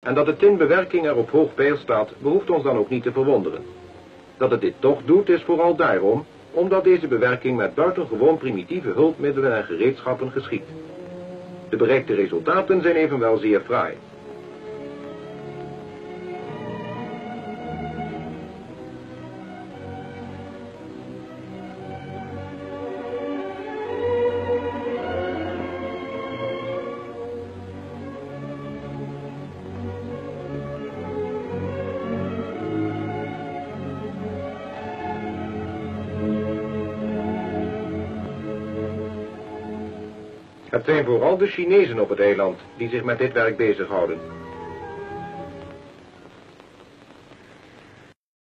En dat de tinbewerking er op hoog peil staat, behoeft ons dan ook niet te verwonderen. Dat het dit toch doet, is vooral daarom, omdat deze bewerking met buitengewoon primitieve hulpmiddelen en gereedschappen geschiet. De bereikte resultaten zijn evenwel zeer fraai. Het zijn vooral de Chinezen op het eiland die zich met dit werk bezighouden.